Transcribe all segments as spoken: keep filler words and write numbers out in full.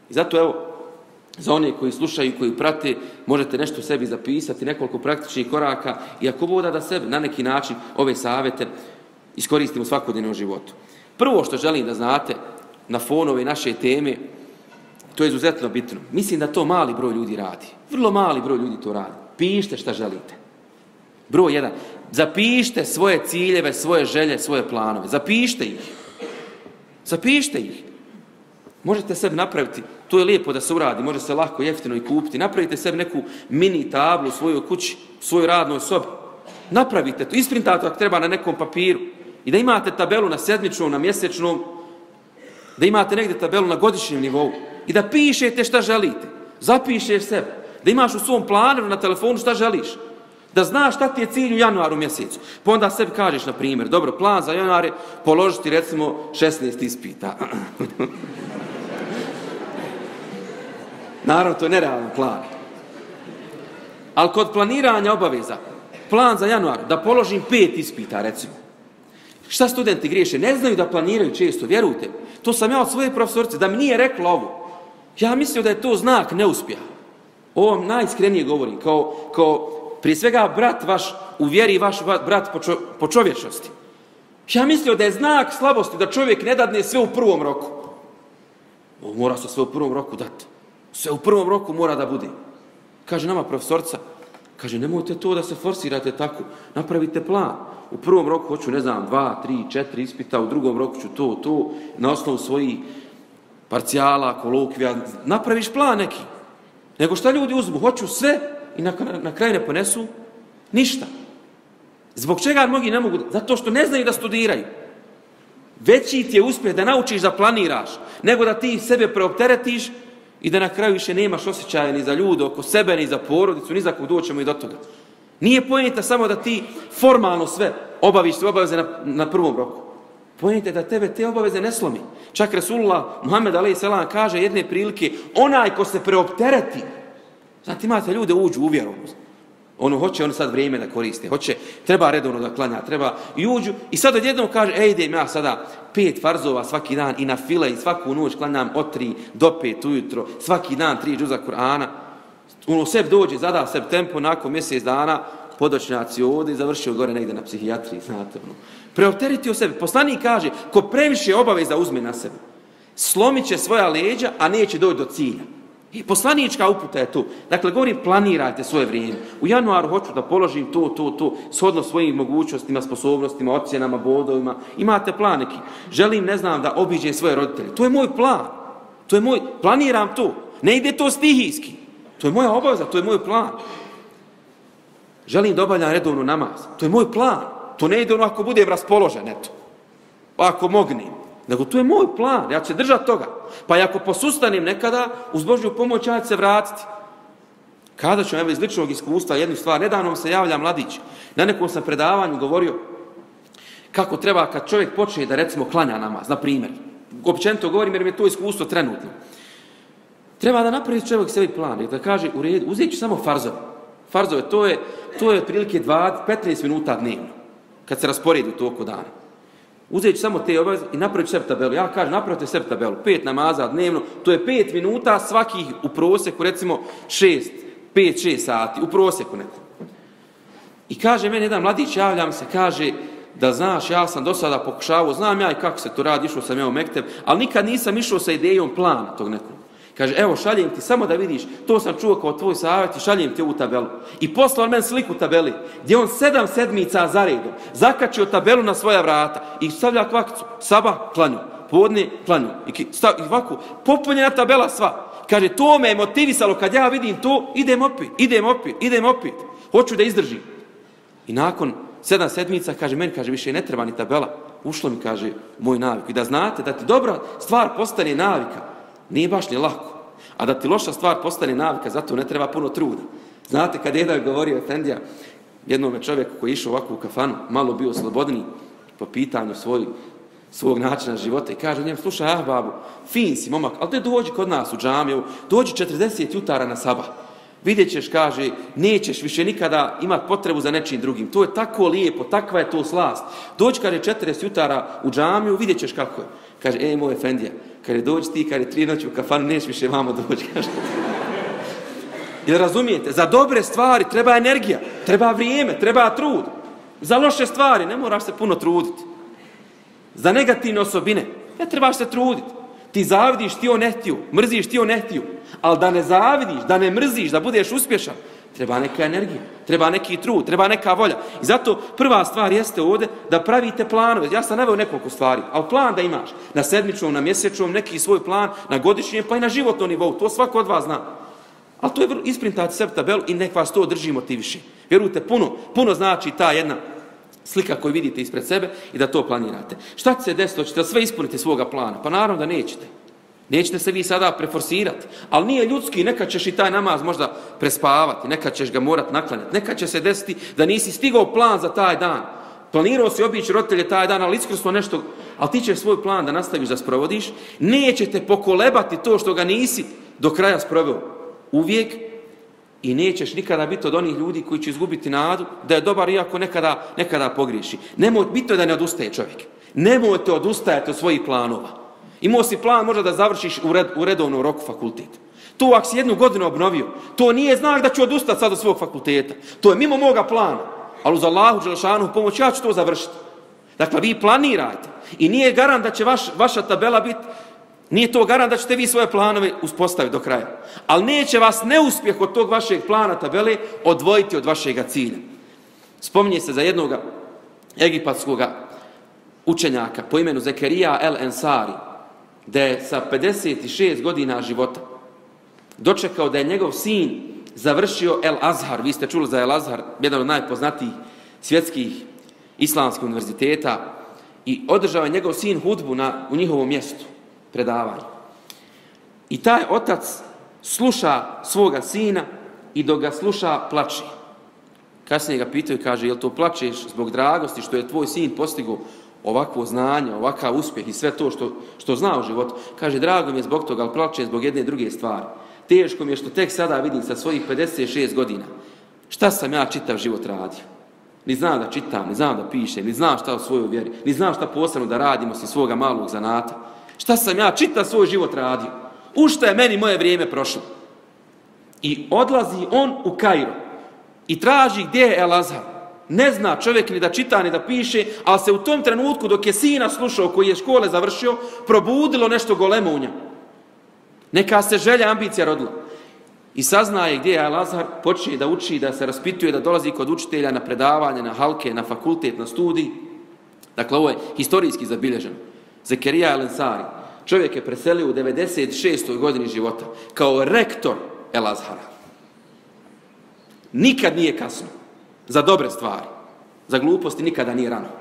I zato evo, za one koji slušaju i koji prate, možete nešto u sebi zapisati, nekoliko praktičnih koraka i ako voda da sebi na neki način ove savjete iskoristimo u svakodnevnom životu. Prvo što želim da znate na fonu ove naše teme, to je izuzetno bitno. Mislim da to mali broj ljudi radi. Vrlo mali broj ljudi to radi. Pišite šta želite. Broj jedan. Zapišite svoje ciljeve, svoje želje, svoje planove. Zapišite ih. Zapišite ih. Možete sebi napraviti, to je lijepo da se uradi, može se lako, jeftino i kupiti. Napravite sebi neku mini tablu u svojoj kući, u svojoj radnoj sobi. Napravite to, isprintate ako treba na nekom papiru. I da imate tabelu na sedmičnom, na mjesečnom, da imate negdje tabelu na godišnjem nivou. I da pišete šta želite. Zapišeš sebe. Da imaš u svom planeru na telefonu šta želiš. Da znaš šta ti je cilj u januaru mjesecu. Pa onda sebi kažeš, na primjer, dobro, plan za januar je položiti recimo šesnaest ispita. Naravno, to je nerealan plan. Ali kod planiranja obaveza, plan za januar, da položim pet ispita, recimo. Šta studenti griješe? Ne znaju da planiraju često, vjerujte. To sam ja od svoje profesorice, da mi nije rekla ovo. Ja mislio da je to znak neuspjeha. Ovo vam najiskrenije govorim, kao, kao prije svega brat vaš u vjeri, vaš brat po, čo, po čovječnosti. Ja mislio da je znak slabosti da čovjek ne dadne sve u prvom roku. Ovo mora se sve u prvom roku dati. Sve u prvom roku mora da bude. Kaže nama profesorca, kaže nemojte to da se forsirate tako, napravite plan. U prvom roku hoću, ne znam, dva, tri, četiri ispita, u drugom roku ću to, to, na osnovu svojih parcijala, kolokvija, napraviš plan neki. Nego šta ljudi uzmu, hoću sve i na, na, na kraju ne ponesu ništa. Zbog čega mnogi ne mogu? Zato što ne znaju da studiraju. Veći ti je uspjeh da naučiš da planiraš, nego da ti sebe preopteretiš i da na kraju više nemaš osjećaja ni za ljude oko sebe, ni za porodicu, ni za kog doćemo i do toga. Nije pojenta samo da ti formalno sve obaviš sve obaveze na, na prvom roku. Pojenta je da tebe te obaveze ne slomi. Čak Resulullah Muhammed alejhi selam kaže jedne prilike, onaj ko se preoptereti, znate, imate ljude uđu u vjeru. Ono hoće, ono sad vrijeme da koriste, hoće, treba redovno da klanja, treba i uđu. I sad odjednom kaže, ej, idem ja sada pet farzova svaki dan i na file i svaku noć klanjam od tri do pet ujutro, svaki dan tri džuza Kur'ana. Ono sebi dođe, zada sebi tempo, nakon mjesec dana, podočnjaci ovdje i završio gore negdje na psihijatriji, znate, ono. Preopteretio sebe. Poslanik kaže, ko previše obaveza uzme na sebe, slomit će svoja leđa, a neće doći do cilja. I poslanička uputa je tu. Dakle, govorim, planirajte svoje vrijeme. U januaru hoću da položim to, to, to, shodno svojim mogućnostima, sposobnostima, ocjenama, bodovima. Imate plan neki. Želim, ne znam, da obiđem svoje roditelje. To je moj plan. To je moj, planiram to. Ne ide to stihijski. To je moja obaveza, to je moj plan. Želim da obavljam redovnu namaz. To je moj plan. To ne ide ono ako budem raspoložen, eto. Ako mognem. Nego to je moj plan, ja ću se držati toga. Pa ako posustanem nekada, uz Božju pomoć ja ću se vratiti. Kada ću, evo iz ličnog iskustva, jednu stvar, nedavno se javlja mladić. Na nekom sam predavanju govorio kako treba kad čovjek počne da recimo klanja namaz, na primjer. Općenito govorim jer mi je to iskustvo trenutno. Treba da napravi čovjek sebi plan i da kaže, u redu, uzet ću samo farzove. Farzove, to je, to je otprilike dvadeset do petnaest minuta dnevno, kad se rasporedi u toku dana. Uzet ću samo te obaveze i napravit ću sebi tabelu. Ja kažem, napravite sebi tabelu. Pet namaza dnevno, to je pet minuta svakih u prosjeku, recimo šest, pet, šest sati, u prosjeku neko. I kaže meni jedan mladić, javljam se, kaže, da znaš, ja sam do sada pokušavao, znam ja i kako se to radi, išao sam ja u mekteb, ali nikad nisam išao sa idejom plana tog nekog. Kaže, evo, šaljem ti, samo da vidiš, to sam čuo kao tvoj savjet i šaljem ti ovu tabelu. I poslao on meni sliku tabeli, gdje on sedam sedmica za redom zakačio tabelu na svoja vrata i stavlja kvakicu, sabah, klanju, podne, klanju. I, stav, i ovako, popunjena tabela sva. Kaže, to me je motivisalo, kad ja vidim to, idem opet, idem opet, idem opet. Hoću da izdržim. I nakon sedam sedmica, kaže, meni, kaže, više ne treba ni tabela. Ušlo mi, kaže, moj navik. I da znate, da ti dobra stvar postane navika, nije baš ni lako. A da ti loša stvar postane navika, zato ne treba puno truda. Znate, kad jedan govorio Efendija, jednom čovjeku koji je išao ovako u kafanu, malo bio slobodniji po pitanju svoj, svog načina života i kaže njem, slušaj, ah, babu, fin si momak, ali te dođi kod nas u džamiju, dođi četrdeset jutara na sabah. Vidjet ćeš, kaže, nećeš više nikada imati potrebu za nečim drugim. To je tako lijepo, takva je to slast. Dođi, kaže, četrdeset jutara u džamiju, vidjet ćeš kako je. Kaže, ej, moj Efendija, Kad je dođi ti, kad je tri noći u kafanu, neš više vamo doći. Jel razumijete? Za dobre stvari treba energija, treba vrijeme, treba trud. Za loše stvari ne moraš se puno truditi. Za negativne osobine ne trebaš se truditi. Ti zavidiš, ti on ne htio, mrziš, ti on ne htio. Ali da ne zavidiš, da ne mrziš, da budeš uspješan, treba neka energija, treba neki trud, treba neka volja. I zato prva stvar jeste ovdje da pravite planove. Ja sam naveo nekoliko stvari, ali plan da imaš na sedmičnom, na mjesečnom, neki svoj plan, na godišnjem, pa i na životnom nivou. To svako od vas zna. Ali to je isprintati sebi tabelu i nek vas to drži motiviše. Vjerujte, puno, puno znači ta jedna slika koju vidite ispred sebe i da to planirate. Šta će se desiti? Hoćete sve ispuniti svoga plana? Pa naravno da nećete. Nećete se vi sada preforsirati. Ali nije ljudski, nekad ćeš i taj namaz možda prespavati, nekad ćeš ga morat naklanjati, nekad će se desiti da nisi stigao plan za taj dan. Planirao si obići roditelje taj dan, ali iskrsno nešto, ali ti ćeš svoj plan da nastaviš da sprovodiš, nećete pokolebati to što ga nisi do kraja sproveo uvijek i nećeš nikada biti od onih ljudi koji će izgubiti nadu da je dobar iako nekada, nekada pogriješi. Nemoj, bitno je da ne odustaje čovjek. Nemojte odustajati od svojih planova. Imao si plan možda da završiš u, red, u redovnom roku fakultet. To ako si jednu godinu obnovio, to nije znak da ću odustati sad od svog fakulteta. To je mimo moga plana. Ali uz Allahu dželešanu pomoć ja ću to završiti. Dakle, vi planirajte. I nije garant da će vaš, vaša tabela biti, nije to garant da ćete vi svoje planove uspostaviti do kraja. Ali neće vas neuspjeh od tog vašeg plana tabele odvojiti od vašeg cilja. Spominje se za jednog egipatskog učenjaka po imenu Zekerija el Ensari, da je sa pedeset šest godina života dočekao da je njegov sin završio El Azhar. Vi ste čuli za El Azhar, jedan od najpoznatijih svjetskih islamskih univerziteta, i održao je njegov sin hudbu na, u njihovom mjestu, predavanje. I taj otac sluša svoga sina i dok ga sluša plače. Kasnije ga pitaju i kaže, jel to plačeš zbog dragosti što je tvoj sin postigao ovakvo znanje, ovakav uspjeh i sve to što, što zna u životu? Kaže, drago mi je zbog toga, ali plače zbog jedne druge stvari. Teško mi je što tek sada vidim sa svojih pedeset šest godina šta sam ja čitav život radio. Ni znam da čitam, ni znam da pišem, ni znam šta o svojoj vjeri, ni znam šta posebno da radimo osim svoga malog zanata. Šta sam ja čitav svoj život radio? U šta je meni moje vrijeme prošlo? I odlazi on u Kairo i traži gdje je El Azhar. Ne zna čovjek ni da čita, ni da piše, ali se u tom trenutku dok je sina slušao, koji je škole završio, probudilo nešto golemo u njemu. Neka se želja, ambicija rodila. I saznaje gdje je El Azhar, počne da uči, da se raspituje, da dolazi kod učitelja na predavanje, na halke, na fakultet, na studij. Dakle, ovo je historijski zabilježeno. Zekerija el Ensari, čovjek je preselio u devedeset šestoj godini života kao rektor El Azhara. Nikad nije kasno za dobre stvari. Za gluposti nikada nije rano.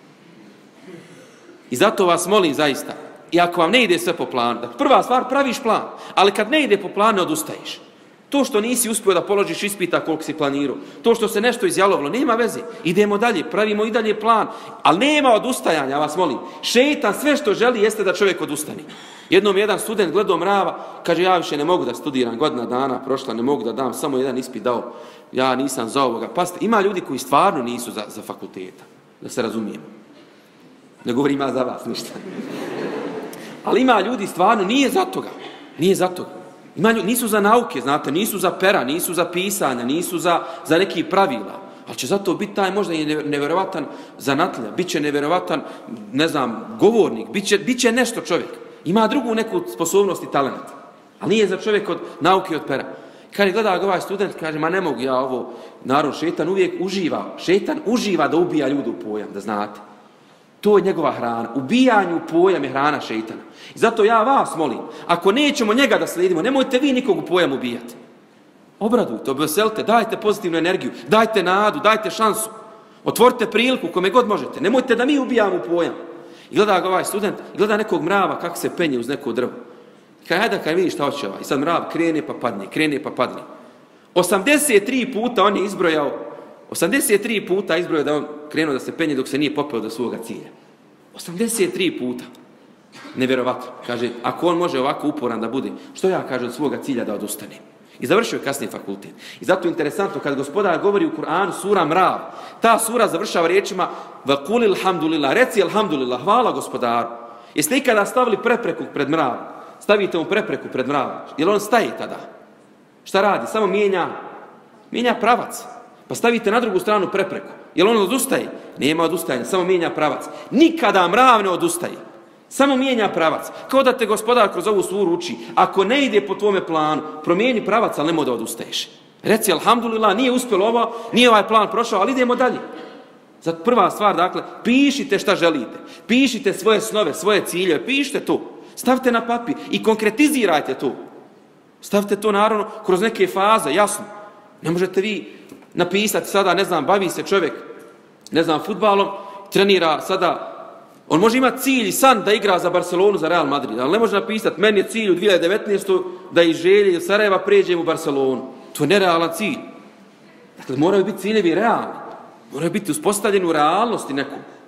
I zato vas molim zaista, i ako vam ne ide sve po planu, da prva stvar, praviš plan, ali kad ne ide po planu, ne odustaješ. To što nisi uspio da položiš ispita koliko si planirao, to što se nešto izjalovilo, nema veze. Idemo dalje, pravimo i dalje plan, ali nema odustajanja, ja vas molim. Šejtan sve što želi jeste da čovjek odustane. Jednom jedan student gledao mrava, kaže, ja više ne mogu da studiram, godina dana prošla, ne mogu da dam, samo jedan ispit dao, ja nisam za ovoga. Pazite, ima ljudi koji stvarno nisu za, za fakulteta, da se razumijemo. Ne govorim ja za vas ništa. Ali ima ljudi stvarno, nije za toga, nije za toga. Ima ljudi, nisu za nauke, znate, nisu za pera, nisu za pisanja, nisu za, za neki pravila. Ali će zato biti taj možda i nevjerovatan zanatlja, bit će nevjerovatan, ne znam, govornik, bit će, bit će nešto čovjek. Ima drugu neku sposobnost i talent. Ali nije za čovjek od nauke i od pera. Kad je gleda ovaj student, kaže, ma ne mogu ja ovo, naravno, šetan uvijek uživa, šetan uživa da ubija ljude u pojam, da znate. To je njegova hrana. Ubijanju u pojam je hrana šeitana. I zato ja vas molim, ako nećemo njega da slijedimo, nemojte vi nikog u pojam ubijati. Obradujte, obveselite, dajte pozitivnu energiju, dajte nadu, dajte šansu. Otvorite priliku kome god možete. Nemojte da mi ubijamo u pojam. I gleda ga ovaj student, i gleda nekog mrava kako se penje uz neko drvo. I kaj, hajde, kaj vidiš šta hoće ovaj. I sad mrav krene pa padne, krene pa padne. osamdeset tri puta on je izbrojao, osamdeset tri puta izbrojao da on krenuo da se penje dok se nije popeo do svoga cilja. osamdeset tri puta. Nevjerovatno. Kaže, ako on može ovako uporan da bude, što ja, kaže, od svoga cilja da odustane. I završio je kasnije fakultet. I zato je interesantno, kad gospodar govori u Kur'anu sura Mrav, ta sura završava riječima Vakulil hamdulillah, reci alhamdulillah, hvala gospodaru. Jeste ikada stavili prepreku pred mrav? Stavite mu prepreku pred mrav. Jel on staje tada? Šta radi? Samo mijenja, mijenja pravac. Pa stavite na drugu stranu prepreku. Jel on odustaje? Nema odustajanja, samo mijenja pravac. Nikada mrav ne odustaje. Samo mijenja pravac. Kao da te gospodar kroz ovu suru uči. Ako ne ide po tvome planu, promijeni pravac, ali nemoj da odustaješ. Reci, alhamdulillah, nije uspjelo ovo, nije ovaj plan prošao, ali idemo dalje. Zato prva stvar, dakle, pišite šta želite. Pišite svoje snove, svoje ciljeve, pišite to. Stavite na papir i konkretizirajte to. Stavite to, naravno, kroz neke faze, jasno. Ne možete vi napisati sada, ne znam, bavi se čovjek, ne znam, fudbalom, trenira sada. On može imati cilj i san da igra za Barcelonu, za Real Madrid, ali ne može napisati, meni je cilj u dvije hiljade devetnaestoj. da iz Želje ili Sarajeva pređem u Barcelonu. To je nerealan cilj. Dakle, moraju biti ciljevi realni. Moraju biti uspostavljeni u realnosti neku.